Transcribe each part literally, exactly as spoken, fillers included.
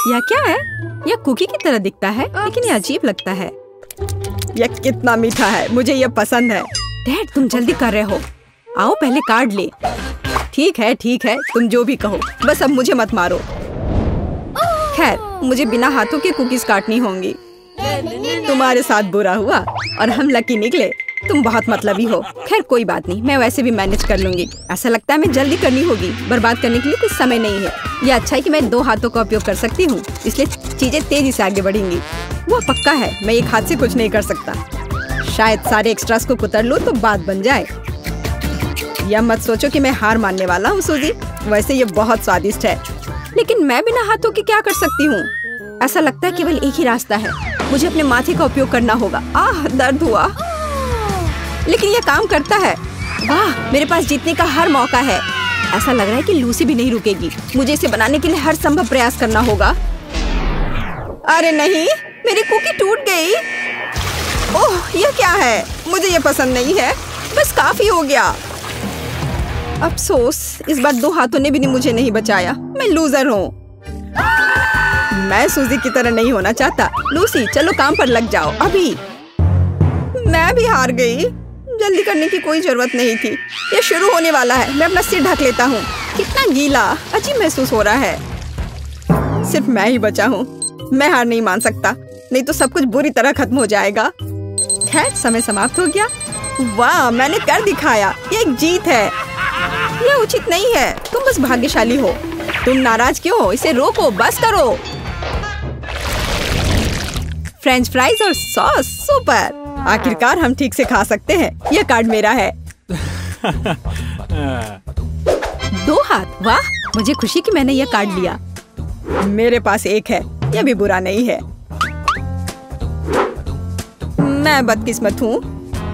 यह क्या है? यह कुकी की तरह दिखता है, लेकिन यह अजीब लगता है। यह कितना मीठा है, मुझे यह पसंद है। डैड, तुम जल्दी कर रहे हो। आओ पहले कार्ड ले। ठीक है ठीक है, तुम जो भी कहो, बस अब मुझे मत मारो। खैर, मुझे बिना हाथों के कुकीज काटनी होंगी। तुम्हारे साथ बुरा हुआ और हम लकी निकले। तुम बहुत मतलबी हो। खैर कोई बात नहीं, मैं वैसे भी मैनेज कर लूंगी। ऐसा लगता है मैं जल्दी करनी होगी, बर्बाद करने के लिए कुछ समय नहीं है। यह अच्छा है कि मैं दो हाथों का उपयोग कर सकती हूँ, इसलिए चीजें तेजी से आगे बढ़ेंगी। वो पक्का है, मैं एक हाथ से कुछ नहीं कर सकता। शायद सारे एक्स्ट्रास को कुतर लूं तो बात बन जाए। यह मत सोचो कि मैं हार मानने वाला हूँ सूजी, वैसे ये बहुत स्वादिष्ट है। लेकिन मैं बिना हाथों के क्या कर सकती हूँ? ऐसा लगता है केवल एक ही रास्ता है, मुझे अपने माथे का उपयोग करना होगा। आह, दर्द हुआ, लेकिन यह काम करता है। वाह, मेरे पास जीतने का हर मौका है। ऐसा लग रहा है कि लूसी भी नहीं रुकेगी। मुझे इसे बनाने के लिए हर संभव प्रयास करना होगा। अरे नहीं, मेरी कुकी टूट गई। ओह, यह क्या है? मुझे यह पसंद नहीं है। बस काफी हो गया। अफसोस, इस बार दो हाथों ने भी मुझे नहीं बचाया। मैं लूजर हूँ। मैं सूजी की तरह नहीं होना चाहता। लूसी, चलो काम पर लग जाओ अभी। मैं भी हार गई। जल्दी करने की कोई जरूरत नहीं थी। ये शुरू होने वाला है। मैं अपना सिर ढक लेता हूँ। कितना गीला, अजीब महसूस हो रहा है। सिर्फ मैं ही बचा हूँ। मैं हार नहीं मान सकता, नहीं तो सब कुछ बुरी तरह खत्म हो जाएगा। खैर, समय समाप्त हो गया। वाह, मैंने कर दिखाया। ये एक जीत है। यह उचित नहीं है। तुम बस भाग्यशाली हो। तुम नाराज क्यों हो? इसे रोको, बस करो। फ्रेंच फ्राइज और सॉस, सुपर। आखिरकार हम ठीक से खा सकते हैं। यह कार्ड मेरा है। दो हाथ, वाह, मुझे खुशी कि मैंने यह कार्ड लिया। मेरे पास एक है, यह भी बुरा नहीं है। मैं बदकिस्मत हूँ।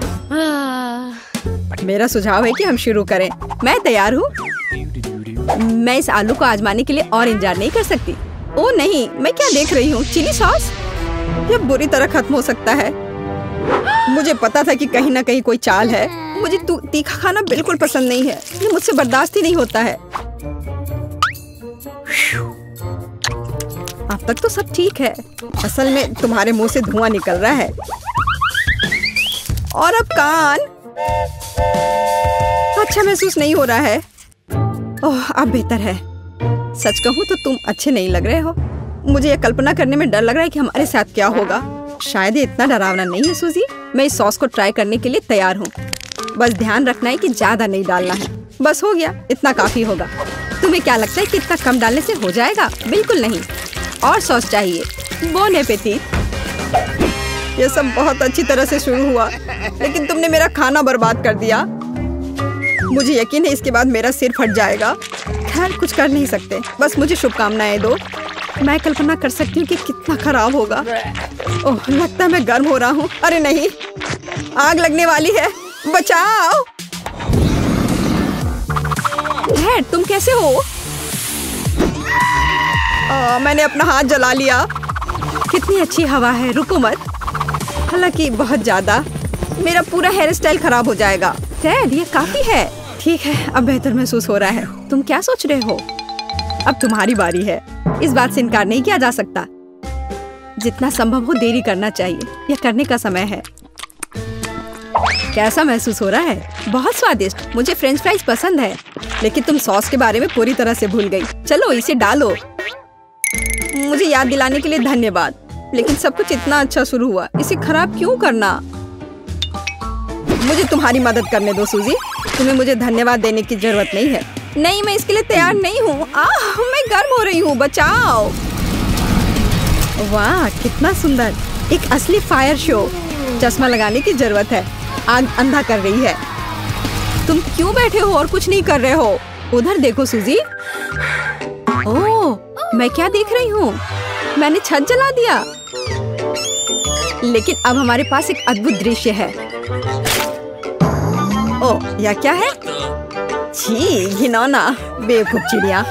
मेरा सुझाव है कि हम शुरू करें। मैं तैयार हूँ। मैं इस आलू को आजमाने के लिए और इंतजार नहीं कर सकती। ओह नहीं, मैं क्या देख रही हूँ? Chilli sauce? यह बुरी तरह खत्म हो सकता है। मुझे पता था कि कहीं ना कहीं कोई चाल है। मुझे तीखा खाना बिल्कुल पसंद नहीं है। ये मुझसे बर्दाश्त ही नहीं होता है। अब तक तो सब ठीक है। असल में तुम्हारे मुंह से धुआं निकल रहा है। और अब कान। अच्छा महसूस नहीं हो रहा है। ओह, अब बेहतर है। सच कहूँ तो तुम अच्छे नहीं लग रहे हो। मुझे यह कल्पना करने में डर लग रहा है कि हमारे साथ क्या होगा। शायद ये इतना डरावना नहीं है सूजी। मैं इस सॉस को ट्राई करने के लिए तैयार हूँ। बस ध्यान रखना है कि ज्यादा नहीं डालना है। बस हो गया, इतना काफी होगा। तुम्हें क्या लगता है कि इतना कम डालने से हो जाएगा? बिल्कुल नहीं, और सॉस चाहिए। Bon appetit. ये सब बहुत अच्छी तरह से शुरू हुआ, लेकिन तुमने मेरा खाना बर्बाद कर दिया। मुझे यकीन है इसके बाद मेरा सिर फट जाएगा। खैर, कुछ कर नहीं सकते। बस मुझे शुभकामनाएं दो। मैं कल्पना कर सकती हूँ कि कितना खराब होगा। ओह, लगता है मैं गर्म हो रहा हूँ। अरे नहीं, आग लगने वाली है। बचाओ। डैड, तुम कैसे हो? आ, मैंने अपना हाथ जला लिया। कितनी अच्छी हवा है, रुको मत। हालांकि बहुत ज्यादा। मेरा पूरा हेयर स्टाइल खराब हो जाएगा। डैड, ये काफी है। ठीक है, अब बेहतर महसूस हो रहा है। तुम क्या सोच रहे हो? अब तुम्हारी बारी है। इस बात से इनकार नहीं किया जा सकता। जितना संभव हो देरी करना चाहिए। यह करने का समय है। कैसा महसूस हो रहा है? बहुत स्वादिष्ट। मुझे फ्रेंच फ्राइज पसंद है, लेकिन तुम सॉस के बारे में पूरी तरह से भूल गई। चलो इसे डालो। मुझे याद दिलाने के लिए धन्यवाद, लेकिन सब कुछ इतना अच्छा शुरू हुआ, इसे खराब क्यों करना? मुझे तुम्हारी मदद करने दो सूजी। तुम्हें मुझे धन्यवाद देने की जरूरत नहीं है। नहीं, मैं इसके लिए तैयार नहीं हूँ। आह, मैं गर्म हो रही हूँ, बचाओ। वाह, कितना सुंदर। एक असली फायर शो। चश्मा लगाने की जरूरत है। आग अंधा कर रही है। तुम क्यों बैठे हो और कुछ नहीं कर रहे हो? उधर देखो सूजी। ओह, मैं क्या देख रही हूँ? मैंने छत जला दिया। लेकिन अब हमारे पास एक अद्भुत दृश्य है। ओह, यह क्या है? छी, घिनौना, बेवकूफ चिड़िया।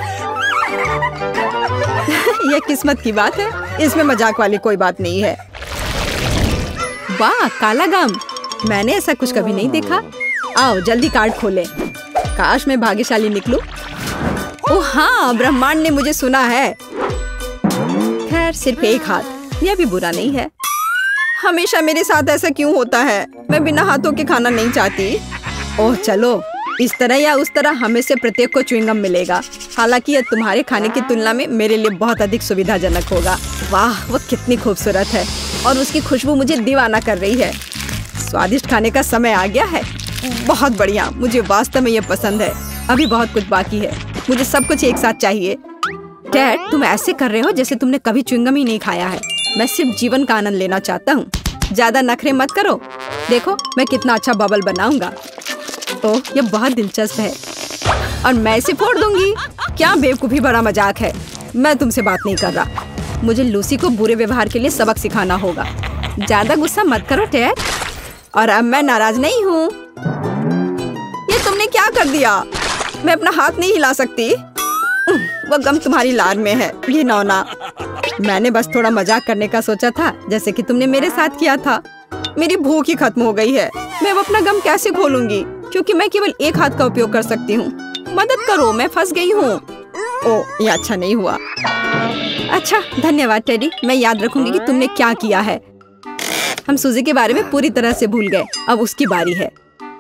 यह किस्मत की बात है। इसमें मजाक वाली कोई बात नहीं है। वाह, काला गम। मैंने ऐसा कुछ कभी नहीं देखा। आओ जल्दी कार्ड खोलें। काश मैं भाग्यशाली निकलूं। ओह हाँ, ब्रह्मांड ने मुझे सुना है। खैर सिर्फ एक हाथ, यह भी बुरा नहीं है। हमेशा मेरे साथ ऐसा क्यों होता है? मैं बिना हाथों के खाना नहीं चाहती। ओह चलो, इस तरह या उस तरह हमें से प्रत्येक को च्युइंगम मिलेगा। हालांकि यह तुम्हारे खाने की तुलना में मेरे लिए बहुत अधिक सुविधाजनक होगा। वाह, वह कितनी खूबसूरत है और उसकी खुशबू मुझे दीवाना कर रही है। स्वादिष्ट खाने का समय आ गया है। बहुत बढ़िया, मुझे वास्तव में यह पसंद है। अभी बहुत कुछ बाकी है, मुझे सब कुछ एक साथ चाहिए। डैड, तुम ऐसे कर रहे हो जैसे तुमने कभी च्युइंगम ही नहीं खाया है। मैं सिर्फ जीवन का आनंद लेना चाहता हूँ। ज्यादा नखरे मत करो। देखो मैं कितना अच्छा बबल बनाऊंगा। ओह, यह बहुत दिलचस्प है और मैं इसे फोड़ दूंगी। क्या बेवकूफी भरा मजाक है। मैं तुमसे बात नहीं कर रहा। मुझे लूसी को बुरे व्यवहार के लिए सबक सिखाना होगा। ज्यादा गुस्सा मत करो टेड। और अब मैं नाराज नहीं हूँ। ये तुमने क्या कर दिया? मैं अपना हाथ नहीं हिला सकती। वह गम तुम्हारी लार में है, ये नौना। मैंने बस थोड़ा मजाक करने का सोचा था, जैसे कि तुमने मेरे साथ किया था। मेरी भूख ही खत्म हो गई है। मैं वो अपना गम कैसे खोलूंगी, क्योंकि मैं केवल एक हाथ का उपयोग कर सकती हूँ। मदद करो, मैं फंस गई हूँ। ओह, ये अच्छा नहीं हुआ। अच्छा, धन्यवाद टेडी। मैं याद रखूंगी कि तुमने क्या किया है। हम सूजी के बारे में पूरी तरह से भूल गए। अब उसकी बारी है।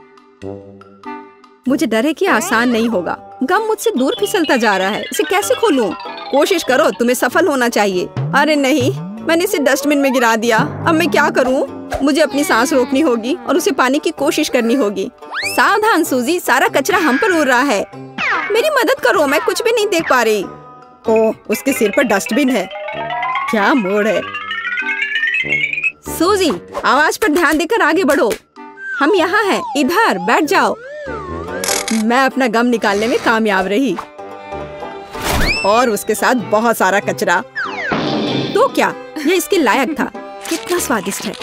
मुझे डर है कि आसान नहीं होगा। गम मुझसे दूर फिसलता जा रहा है। इसे कैसे खोलूं? कोशिश करो, तुम्हें सफल होना चाहिए। अरे नहीं, मैंने इसे डस्टबिन में गिरा दिया। अब मैं क्या करूं? मुझे अपनी सांस रोकनी होगी और उसे पाने की कोशिश करनी होगी। सावधान सूजी, सारा कचरा हम पर उड़ रहा है। मेरी मदद करो, मैं कुछ भी नहीं देख पा रही। ओह, उसके सिर पर डस्टबिन है। क्या मोड़ है। सूजी, आवाज पर ध्यान देकर आगे बढ़ो। हम यहाँ हैं, इधर बैठ जाओ। मैं अपना गम निकालने में कामयाब रही और उसके साथ बहुत सारा कचरा। तो क्या यह इसके लायक था? कितना स्वादिष्ट है।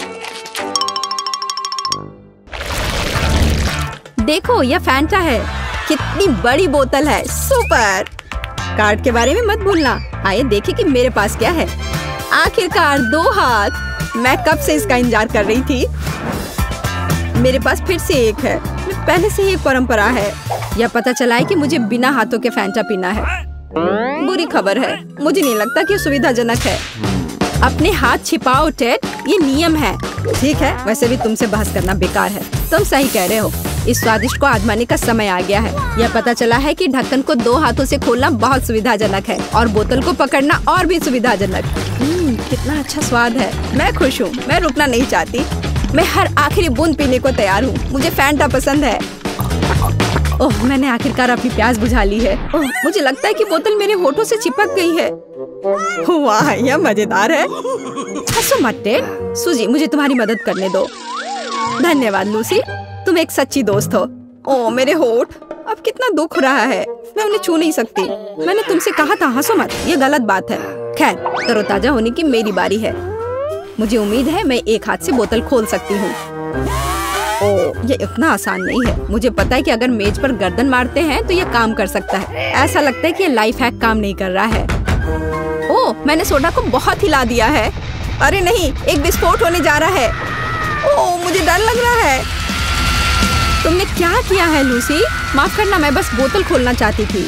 देखो, यह फैंटा है। कितनी बड़ी बोतल है। सुपर। कार्ड के बारे में मत भूलना। आइए देखें कि मेरे पास क्या है। आखिरकार दो हाथ। मैं कब से इसका इंतजार कर रही थी। मेरे पास फिर से एक है। पहले से ही एक परंपरा है। यह पता चला है कि मुझे बिना हाथों के फैंटा पीना है। बुरी खबर है, मुझे नहीं लगता कि सुविधाजनक है। अपने हाथ छिपाओ टेड, ये नियम है। ठीक है, वैसे भी तुमसे बहस करना बेकार है। तुम सही कह रहे हो। इस स्वादिष्ट को आजमाने का समय आ गया है। यह पता चला है कि ढक्कन को दो हाथों से खोलना बहुत सुविधाजनक है और बोतल को पकड़ना और भी सुविधाजनक। हम्म, कितना अच्छा स्वाद है। मैं खुश हूँ। मैं रुकना नहीं चाहती। मैं हर आखिरी बूंद पीने को तैयार हूँ। मुझे फैंटा पसंद है। ओह, मैंने आखिरकार अपनी प्यास बुझा ली है। ओह, मुझे लगता है कि बोतल मेरे होठों से चिपक गई है। वाह, यह मजेदार है। हंसो मत टेड। सूजी, मुझे तुम्हारी मदद करने दो। धन्यवाद लूसी, तुम एक सच्ची दोस्त हो। ओह, मेरे होठ। अब कितना दुख रहा है। मैं उन्हें छू नहीं सकती। मैंने तुमसे कहा था हंसो मत। ये गलत बात है। खैर, तरोताजा होने की मेरी बारी है। मुझे उम्मीद है मैं एक हाथ से बोतल खोल सकती हूँ। ओह, ये इतना आसान नहीं है। मुझे पता है कि अगर मेज पर गर्दन मारते हैं तो ये काम कर सकता है। ऐसा लगता है कि ये लाइफ हैक काम नहीं कर रहा है। ओह, मैंने सोडा को बहुत हिला दिया है। अरे नहीं, एक विस्फोट होने जा रहा है। ओह, मुझे डर लग रहा है। तुमने क्या किया है लूसी? माफ करना, मैं बस बोतल खोलना चाहती थी।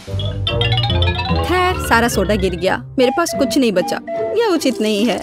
खैर, सारा सोडा गिर गया। मेरे पास कुछ नहीं बचा। यह उचित नहीं है।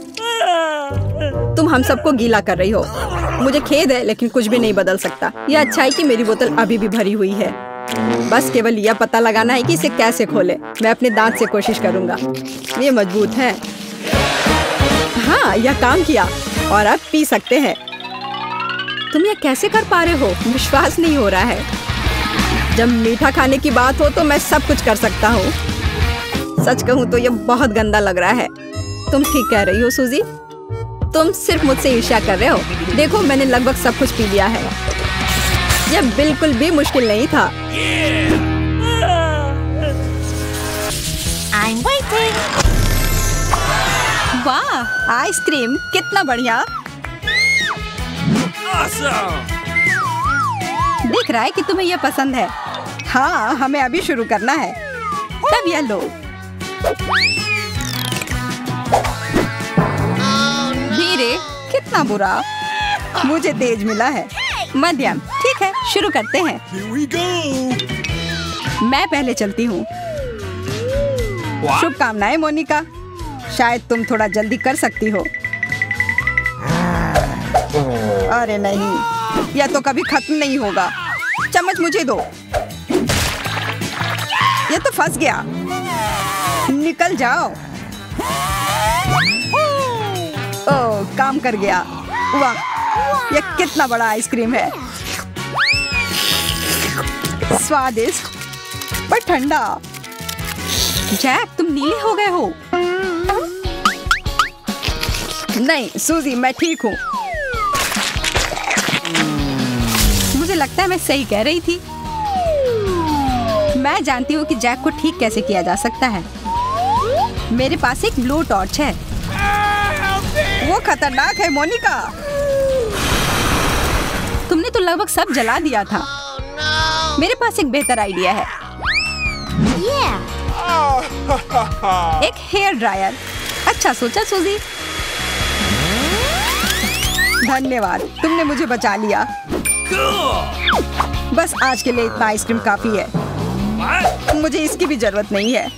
तुम हम सबको गीला कर रही हो। मुझे खेद है, लेकिन कुछ भी नहीं बदल सकता। यह अच्छा है कि मेरी बोतल अभी भी भरी हुई है। बस केवल यह पता लगाना है कि इसे कैसे खोले। मैं अपने दांत से कोशिश करूंगा। ये मजबूत है। हाँ, यह काम किया और अब पी सकते हैं। तुम यह कैसे कर पा रहे हो? विश्वास नहीं हो रहा है। जब मीठा खाने की बात हो तो मैं सब कुछ कर सकता हूँ। सच कहूँ तो यह बहुत गंदा लग रहा है। तुम ठीक कह रही हो सूजी। तुम सिर्फ मुझसे ईर्ष्या कर रहे हो। देखो, मैंने लगभग सब कुछ पी लिया है। यह बिल्कुल भी मुश्किल नहीं था। I'm waiting. वाह, आइसक्रीम कितना बढ़िया। Awesome. दिख रहा है कि तुम्हें यह पसंद है। हाँ, हमें अभी शुरू करना है। तब यह लो। धीरे, कितना बुरा। मुझे तेज मिला है। मध्यम, ठीक है, शुरू करते हैं। Here we go. मैं पहले चलती हूँ। शुभकामनाएं मोनिका। शायद तुम थोड़ा जल्दी कर सकती हो। अरे नहीं, यह तो कभी खत्म नहीं होगा। चम्मच मुझे दो। यह तो फंस गया। निकल जाओ। ओह, काम कर गया। वाह, यह कितना बड़ा आइसक्रीम है। स्वादिष्ट पर ठंडा। जैक, तुम नीले हो गए हो। नहीं सूजी, मैं ठीक हूँ। मुझे लगता है मैं सही कह रही थी। मैं जानती हूँ कि जैक को ठीक कैसे किया जा सकता है। मेरे पास एक ब्लो टॉर्च है। वो खतरनाक है मोनिका। तुमने तो लगभग सब जला दिया था। मेरे पास एक बेहतर आइडिया है। yeah. एक हेयर ड्रायर। अच्छा सोचा सूजी। धन्यवाद, तुमने मुझे बचा लिया। बस आज के लिए इतना आइसक्रीम काफी है। मुझे इसकी भी जरूरत नहीं है।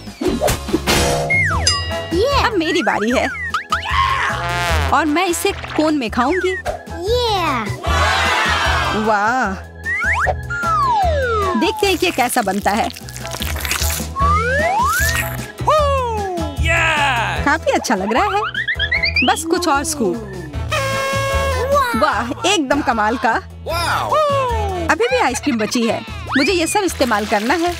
yeah. अब मेरी बारी है और मैं इसे कोन में खाऊंगी। yeah. वाह, देखते हैं कि ये कैसा बनता है। yeah. काफी अच्छा लग रहा है। बस कुछ और स्कूप। वाह, एकदम कमाल का। wow. अभी भी आइसक्रीम बची है। मुझे ये सब इस्तेमाल करना है।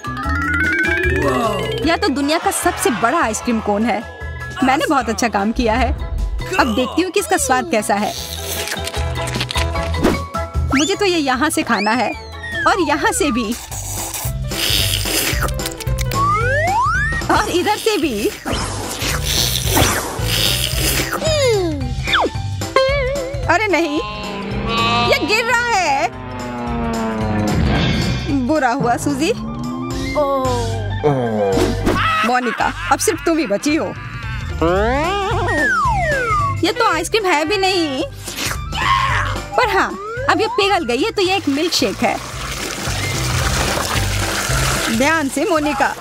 wow. यह तो दुनिया का सबसे बड़ा आइसक्रीम कोन है। मैंने बहुत अच्छा काम किया है। अब देखती हूँ कि इसका स्वाद कैसा है। मुझे तो ये यहाँ से खाना है और यहाँ से भी और इधर से भी। अरे नहीं, ये गिर रहा है। बुरा हुआ सूजी। मोनिका, अब सिर्फ तुम ही बची हो। ये तो आइसक्रीम है भी नहीं। पर हाँ, अब ये पिघल गई है तो ये एक मिल्क शेक है। ध्यान से मोनिका।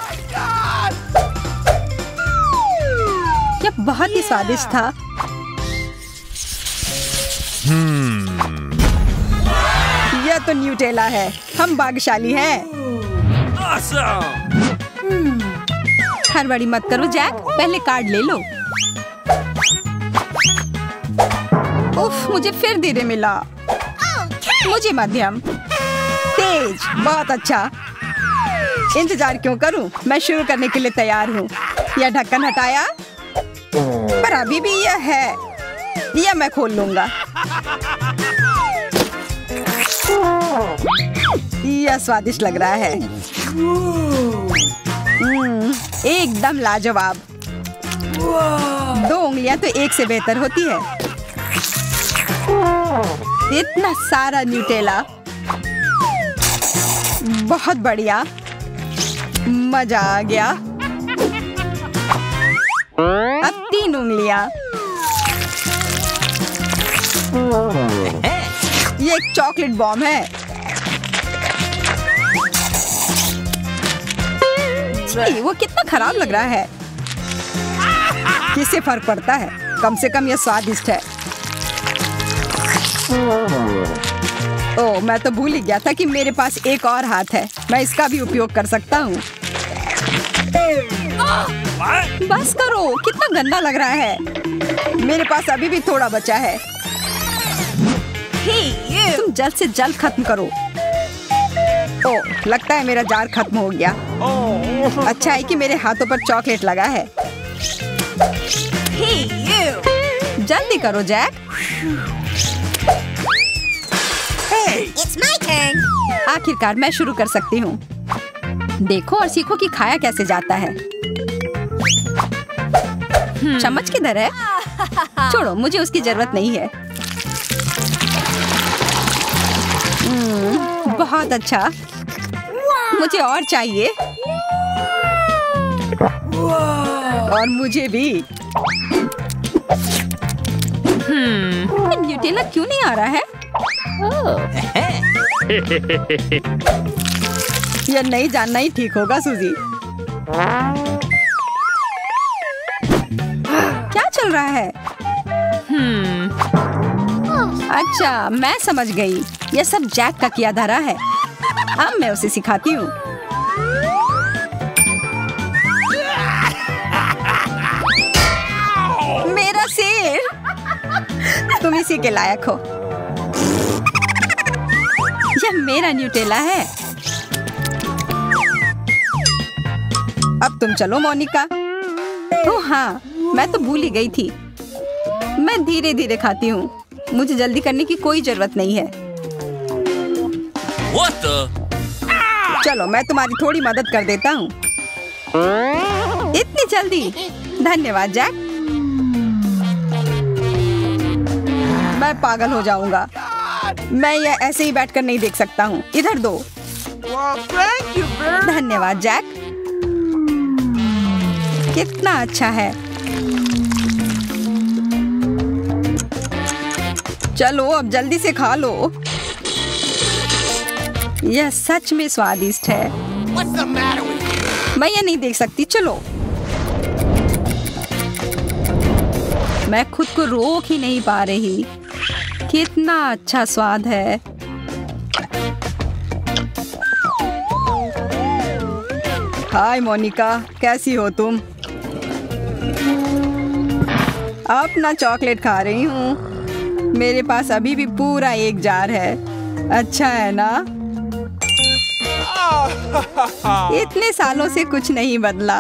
ये बहुत ही स्वादिष्ट था। hmm. यह तो न्यूटेला है। हम भाग्यशाली हैं। awesome. hmm. हड़बड़ी मत करो जैक, पहले कार्ड ले लो। उफ, मुझे फिर धीरे मिला। मुझे मध्यम। तेज, बहुत अच्छा। इंतजार क्यों करूं? मैं शुरू करने के लिए तैयार हूँ। यह ढक्कन हटाया, पर अभी भी यह है। यह मैं खोल लूंगा। यह स्वादिष्ट लग रहा है। हम्म, एकदम लाजवाब। दो उंगलियां तो एक से बेहतर होती है। इतना सारा न्यूटेला, बहुत बढ़िया। मजा आ गया। अब तीन उंगलियां। ये एक चॉकलेट बॉम्ब है। जी, वो कितना खराब लग रहा है। किसे फर्क पड़ता है? कम से कम ये स्वादिष्ट है। ओह, मैं तो भूल ही गया था कि मेरे पास एक और हाथ है। मैं इसका भी उपयोग कर सकता हूँ। बस करो, कितना गंदा लग रहा है। मेरे पास अभी भी थोड़ा बचा है। hey, तुम जल्द से जल्द खत्म करो। ओह, लगता है मेरा जार खत्म हो गया। oh. अच्छा है कि मेरे हाथों पर चॉकलेट लगा है। hey, जल्दी करो जैक। It's my turn. आखिरकार मैं शुरू कर सकती हूँ। देखो और सीखो कि खाया कैसे जाता है। चम्मच किधर है? छोड़ो, मुझे उसकी जरूरत नहीं है। hmm, बहुत अच्छा। मुझे और चाहिए। और मुझे भी। hmm, न्यूटेला क्यों नहीं आ रहा है? यह नहीं जानना ही ठीक होगा सूजी। चल रहा है? हम्म, अच्छा मैं समझ गई। यह सब जैक का किया धरा है। अब मैं उसे सिखाती हूँ। मेरा सिर। तुम इसी के लायक हो। यह मेरा न्यूटेला है। अब तुम चलो मोनिका। ओह हाँ, मैं तो भूल ही गई थी। मैं धीरे धीरे खाती हूँ। मुझे जल्दी करने की कोई जरूरत नहीं है। What the? चलो मैं तुम्हारी थोड़ी मदद कर देता हूँ। इतनी जल्दी? धन्यवाद जैक। मैं पागल हो जाऊंगा। मैं यह ऐसे ही बैठकर नहीं देख सकता हूँ। इधर दो। धन्यवाद जैक। कितना अच्छा है। चलो अब जल्दी से खा लो। यह सच में स्वादिष्ट है। What's the matter with you? मैं यह नहीं देख सकती। चलो। मैं खुद को रोक ही नहीं पा रही। कितना अच्छा स्वाद है। हाय मोनिका, कैसी हो तुम? अपना चॉकलेट खा रही हूँ। मेरे पास अभी भी पूरा एक जार है। अच्छा है ना? इतने सालों से कुछ नहीं बदला।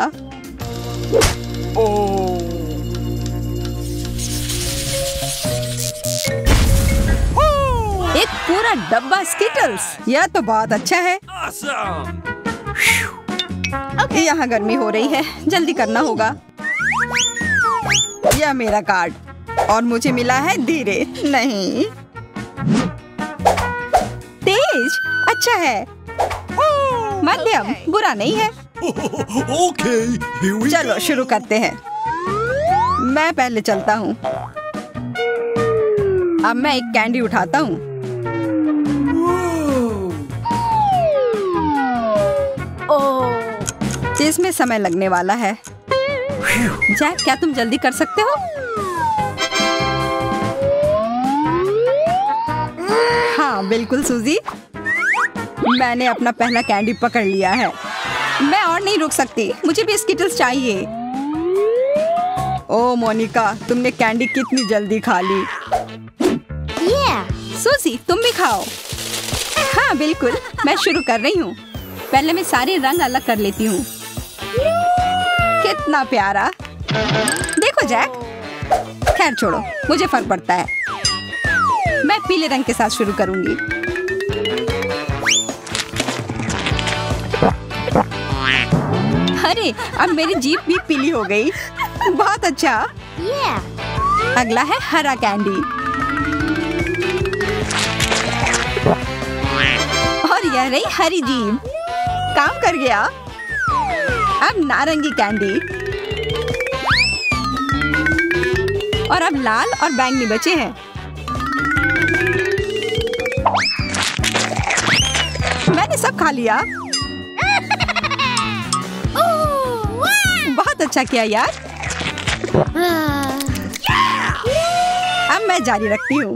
एक पूरा डब्बा स्किटल्स। यह तो बहुत अच्छा है। Awesome! यहाँ गर्मी हो रही है, जल्दी करना होगा। यह मेरा कार्ड और मुझे मिला है धीरे। नहीं, तेज अच्छा है। मध्यम बुरा नहीं है। Okay, here we चलो शुरू करते हैं। मैं पहले चलता हूँ। अब मैं एक कैंडी उठाता हूँ। इसमें समय लगने वाला है। जैक, क्या तुम जल्दी कर सकते हो? हाँ बिल्कुल सूजी। मैंने अपना पहला कैंडी पकड़ लिया है। मैं और नहीं रुक सकती। मुझे भी स्किटल्स चाहिए। ओ मोनिका, तुमने कैंडी कितनी जल्दी खा ली। Yeah. सूजी, तुम भी खाओ। हाँ बिल्कुल, मैं शुरू कर रही हूँ। पहले मैं सारे रंग अलग कर लेती हूँ। कितना प्यारा। देखो जैक। खैर छोड़ो, मुझे फर्क पड़ता है। मैं पीले रंग के साथ शुरू करूंगी। अरे, अब मेरी जीभ भी पीली हो गई। बहुत अच्छा। Yeah. अगला है हरा कैंडी। और यह रही हरी जीभ। काम कर गया। अब नारंगी कैंडी। और अब लाल और बैंगनी बचे हैं। मैंने सब खा लिया। बहुत अच्छा किया यार। अब मैं जारी रखती हूँ।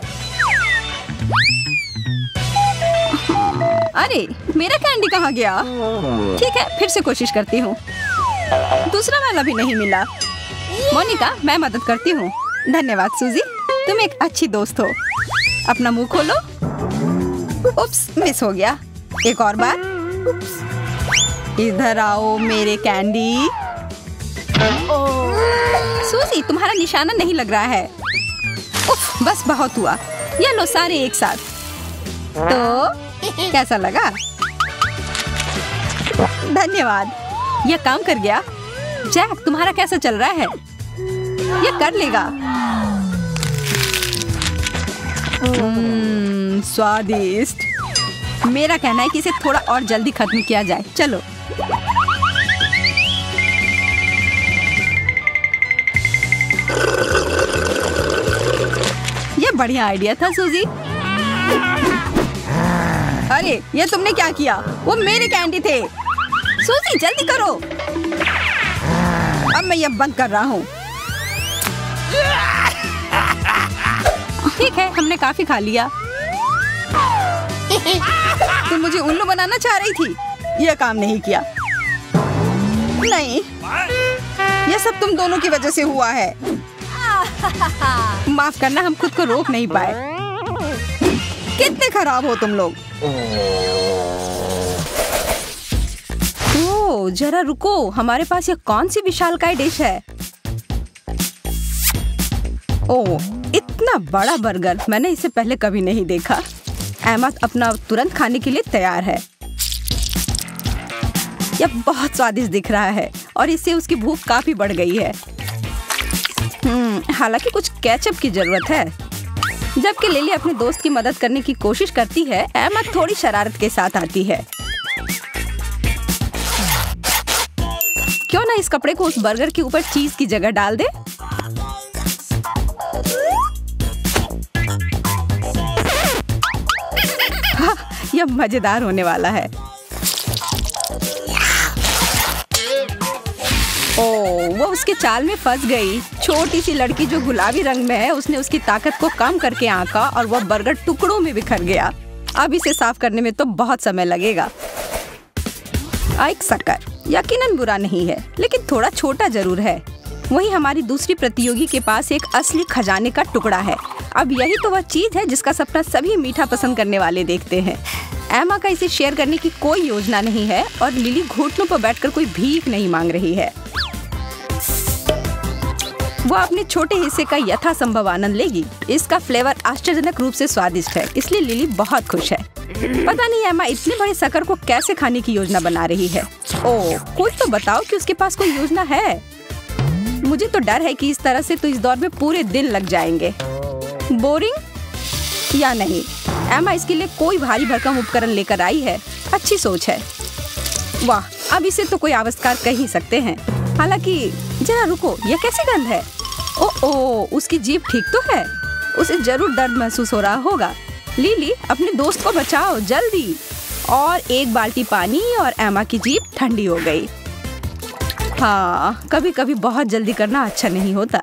अरे, मेरा कैंडी कहाँ गया? ठीक है, फिर से कोशिश करती हूँ। दूसरा वाला भी नहीं मिला। मोनिका, मैं मदद करती हूँ। धन्यवाद सूजी, तुम एक अच्छी दोस्त हो। अपना मुंह खोलो। उप्स, मिस हो गया। एक और बार। इधर आओ मेरे कैंडी। सूजी, तुम्हारा निशाना नहीं लग रहा है। उफ, बस बहुत हुआ। ये लो सारे एक साथ। तो कैसा लगा? धन्यवाद, यह काम कर गया। जैक, तुम्हारा कैसा चल रहा है? यह कर लेगा। हम्म, स्वादिष्ट। मेरा कहना है कि इसे थोड़ा और जल्दी खत्म किया जाए। चलो। यह बढ़िया आइडिया था सूजी। अरे, ये तुमने क्या किया? वो मेरे कैंडी थे। सूजी, जल्दी करो। अब मैं ये बंद कर रहा हूँ। ठीक है, हमने काफी खा लिया। तुम मुझे उल्लू बनाना चाह रही थी। यह काम नहीं किया। नहीं, यह सब तुम दोनों की वजह से हुआ है। माफ करना, हम खुद को रोक नहीं पाए। कितने खराब हो तुम लोग। ओह, जरा रुको, हमारे पास यह कौन सी विशालकाय डिश है? ओह, इतना बड़ा बर्गर, मैंने इसे पहले कभी नहीं देखा। एमा अपना तुरंत खाने के लिए तैयार है। यह बहुत स्वादिष्ट दिख रहा है और इससे उसकी भूख काफी बढ़ गई है। हम्म, हालांकि कुछ केचप की जरूरत है। जबकि लिली अपने दोस्त की मदद करने की कोशिश करती है, एमा थोड़ी शरारत के साथ आती है। क्यों ना इस कपड़े को उस बर्गर के ऊपर चीज की जगह डाल दे? हाँ, यह मजेदार होने वाला है। ओह, वो उसके चाल में फंस गई। छोटी सी लड़की जो गुलाबी रंग में है, उसने उसकी ताकत को कम करके आंका और वह बर्गर टुकड़ों में बिखर गया। अब इसे साफ करने में तो बहुत समय लगेगा। एक शक्कर यकीनन बुरा नहीं है, लेकिन थोड़ा छोटा जरूर है। वहीं हमारी दूसरी प्रतियोगी के पास एक असली खजाने का टुकड़ा है। अब यही तो वह चीज है जिसका सपना सभी मीठा पसंद करने वाले देखते हैं। एमा का इसे शेयर करने की कोई योजना नहीं है और लिली घुटनों पर बैठकर कोई भीख नहीं मांग रही है। वो अपने छोटे हिस्से का यथासंभव आनंद लेगी। इसका फ्लेवर आश्चर्यजनक रूप से स्वादिष्ट है, इसलिए लिली बहुत खुश है। पता नहीं एमा इतने बड़े शक्कर को कैसे खाने की योजना बना रही है। ओह, कुछ तो बताओ कि उसके पास कोई योजना है। मुझे तो डर है कि इस तरह से तो इस दौर में पूरे दिन लग जाएंगे। बोरिंग या नहीं, एमा इसके लिए कोई भारी भरकम उपकरण लेकर आई है। अच्छी सोच है। वाह, अब इसे तो कोई आविष्कार कह ही सकते हैं। हालांकि जरा रुको, यह कैसी गंध है? ओ ओ, उसकी जीभ ठीक तो है। उसे जरूर दर्द महसूस हो रहा होगा। लिली, अपने दोस्त को बचाओ जल्दी। और एक बाल्टी पानी और एमा की जीभ ठंडी हो गई। हाँ, कभी कभी बहुत जल्दी करना अच्छा नहीं होता।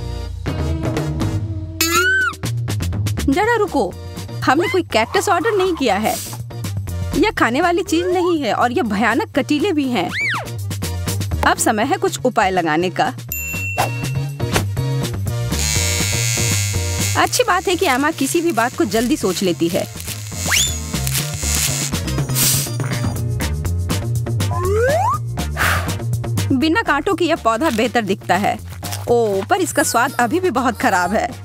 जरा रुको, हमने कोई कैक्टस ऑर्डर नहीं किया है। यह खाने वाली चीज नहीं है और यह भयानक कटीले भी हैं। अब समय है कुछ उपाय लगाने का। अच्छी बात है कि एमा किसी भी बात को जल्दी सोच लेती है। बिना कांटों की यह पौधा बेहतर दिखता है। ओ, पर इसका स्वाद अभी भी बहुत खराब है।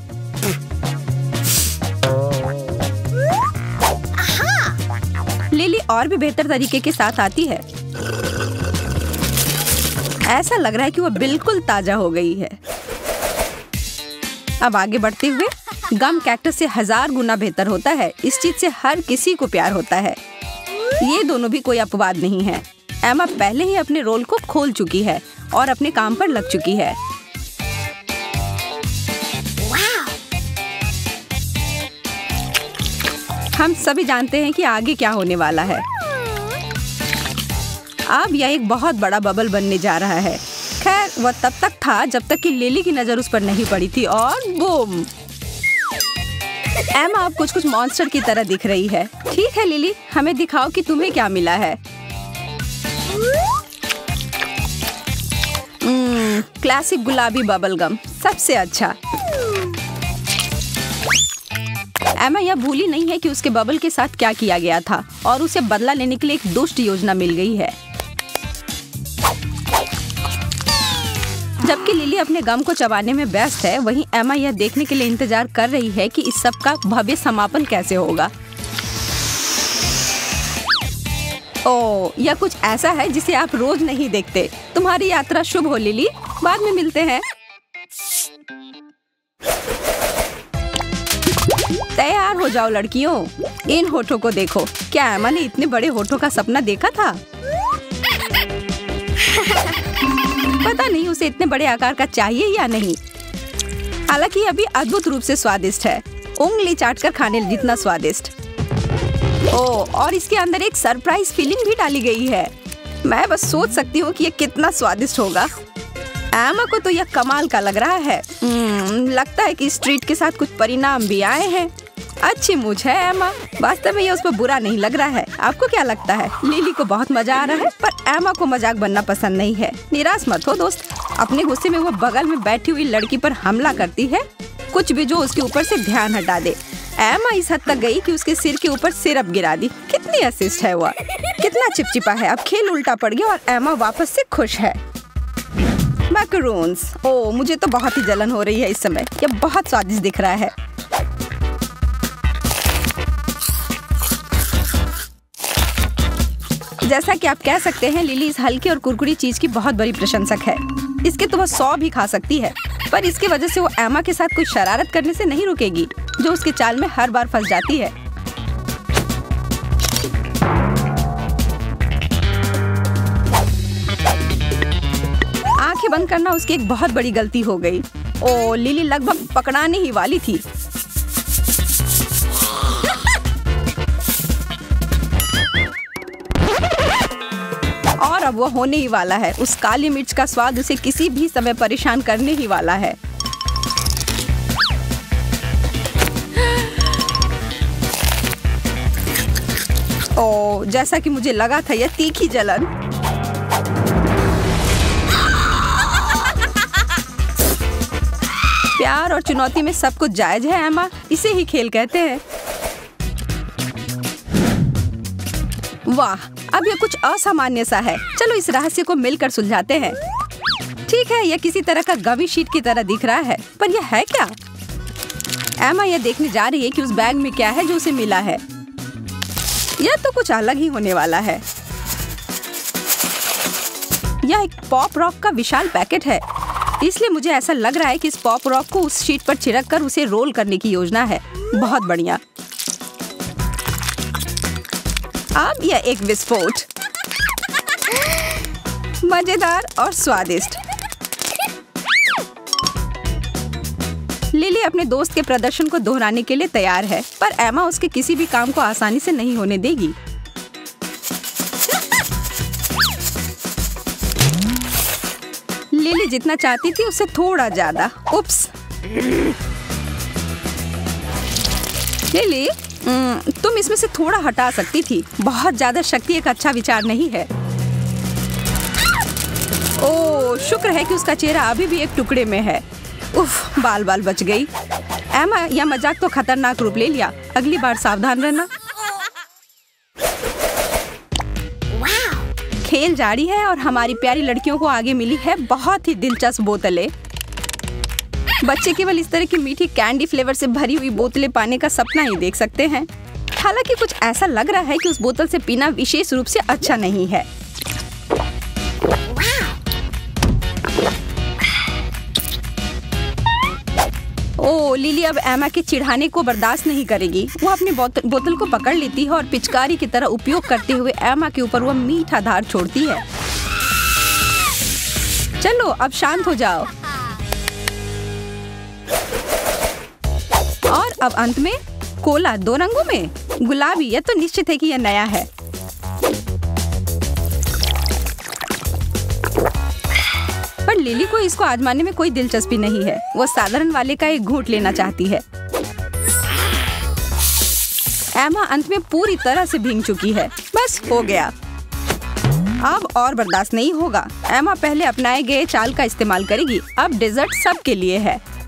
लिली और भी बेहतर तरीके के साथ आती है। ऐसा लग रहा है कि वह बिल्कुल ताजा हो गई है। अब आगे बढ़ते हुए, गम कैक्टस से हजार गुना बेहतर होता है। इस चीज से हर किसी को प्यार होता है। ये दोनों भी कोई अपवाद नहीं है। एमा पहले ही अपने रोल को खोल चुकी है और अपने काम पर लग चुकी है। हम सभी जानते हैं कि आगे क्या होने वाला है। अब यह एक बहुत बड़ा बबल बनने जा रहा है। खैर, वह तब तक था जब तक कि लिली की नजर उस पर नहीं पड़ी थी और बूम! एमा अब कुछ कुछ मॉन्स्टर की तरह दिख रही है। ठीक है लिली, हमें दिखाओ कि तुम्हें क्या मिला है। हम्म, क्लासिक गुलाबी बबल गम, सबसे अच्छा। एमा यह भूली नहीं है कि उसके बबल के साथ क्या किया गया था और उसे बदला लेने के लिए एक दुष्ट योजना मिल गई है। जबकि लिली अपने गम को चबाने में व्यस्त है, वहीं एमा यह देखने के लिए इंतजार कर रही है कि इस सब का भव्य समापन कैसे होगा। ओह, यह कुछ ऐसा है जिसे आप रोज नहीं देखते। तुम्हारी यात्रा शुभ हो लिली, बाद में मिलते हैं। तैयार हो जाओ लड़कियों, इन होठों को देखो। क्या एमा ने इतने बड़े होठों का सपना देखा था? पता नहीं उसे इतने बड़े आकार का चाहिए या नहीं। हालांकि अभी अद्भुत रूप से स्वादिष्ट है, उंगली चाटकर खाने जितना स्वादिष्ट। ओह, और इसके अंदर एक सरप्राइज फीलिंग भी डाली गई है। मैं बस सोच सकती हूँ कि ये कितना स्वादिष्ट होगा। एमा को तो यह कमाल का लग रहा है। लगता है कि इस ट्रीट के साथ कुछ परिणाम भी आए हैं। अच्छी मूछ है एमा। वास्तव में ये उस पर बुरा नहीं लग रहा है। आपको क्या लगता है? लिली को बहुत मजा आ रहा है, पर एमा को मजाक बनना पसंद नहीं है। निराश मत हो दोस्त। अपने गुस्से में वो बगल में बैठी हुई लड़की पर हमला करती है, कुछ भी जो उसके ऊपर से ध्यान हटा दे। एमा इस हद तक गई कि उसके सिर के ऊपर सिरप गिरा दी। कितनी असिस्ट है वह, कितना चिपचिपा है। अब खेल उल्टा पड़ गया और एमा वापस से खुश है। मैकरोन्स। ओह, मुझे तो बहुत ही जलन हो रही है इस समय। यह बहुत स्वादिष्ट दिख रहा है। जैसा कि आप कह सकते हैं, लिली इस हल्की और कुरकुरी चीज की बहुत बड़ी प्रशंसक है। इसके तो वह सौ भी खा सकती है, पर इसकी वजह से वो एमा के साथ कोई शरारत करने से नहीं रुकेगी, जो उसके चाल में हर बार फंस जाती है। आंखें बंद करना उसकी एक बहुत बड़ी गलती हो गई। ओ, लिली लगभग पकड़ाने ही वाली थी। और अब वो होने ही वाला है। उस काली मिर्च का स्वाद उसे किसी भी समय परेशान करने ही वाला है। ओ, जैसा कि मुझे लगा था, यह तीखी जलन। प्यार और चुनौती में सब कुछ जायज है एमा। इसे ही खेल कहते हैं। वाह, अब यह कुछ असामान्य सा है। चलो इस रहस्य को मिलकर सुलझाते हैं। ठीक है, यह किसी तरह का गमी शीट की तरह दिख रहा है, पर यह है क्या? एमा यह देखने जा रही है कि उस बैग में क्या है जो उसे मिला है। यह तो कुछ अलग ही होने वाला है। यह एक पॉप रॉक का विशाल पैकेट है, इसलिए मुझे ऐसा लग रहा है कि इस पॉप रॉक को उस शीट पर छिड़क कर उसे रोल करने की योजना है। बहुत बढ़िया। अब यह एक विस्फोट, मजेदार और स्वादिष्ट। लिली अपने दोस्त के प्रदर्शन को दोहराने के लिए तैयार है, पर एमा उसके किसी भी काम को आसानी से नहीं होने देगी। लिली जितना चाहती थी उससे थोड़ा ज्यादा। उप्स। लिली, तुम इसमें से थोड़ा हटा सकती थी। बहुत ज्यादा शक्ति एक अच्छा विचार नहीं है। ओह, शुक्र है कि उसका चेहरा अभी भी एक टुकड़े में है। उफ, बाल बाल बच गई। एमा, यह मजाक तो खतरनाक रूप ले लिया। अगली बार सावधान रहना। खेल जारी है और हमारी प्यारी लड़कियों को आगे मिली है बहुत ही दिलचस्प बोतलें। बच्चे केवल इस तरह की मीठी कैंडी फ्लेवर से भरी हुई बोतलें पाने का सपना ही देख सकते हैं। हालांकि कुछ ऐसा लग रहा है कि उस बोतल से पीना विशेष रूप से अच्छा नहीं है। ओ, लिली अब एमा के चिढ़ाने को बर्दाश्त नहीं करेगी। वो अपनी बोतल, बोतल को पकड़ लेती है और पिचकारी की तरह उपयोग करते हुए एमा के ऊपर वो मीठा धार छोड़ती है। चलो अब शांत हो जाओ। और अब अंत में कोला दो रंगों में, गुलाबी। यह तो निश्चित है कि यह नया है। पर लिली को इसको आजमाने में कोई दिलचस्पी नहीं है। वो साधारण वाले का एक घूंट लेना चाहती है। एमा अंत में पूरी तरह से भीग चुकी है। बस हो गया। अब और बर्दाश्त नहीं होगा। एमा पहले अपनाए गए चाल का इस्तेमाल करेगी। अब डेजर्ट सबके लिए है।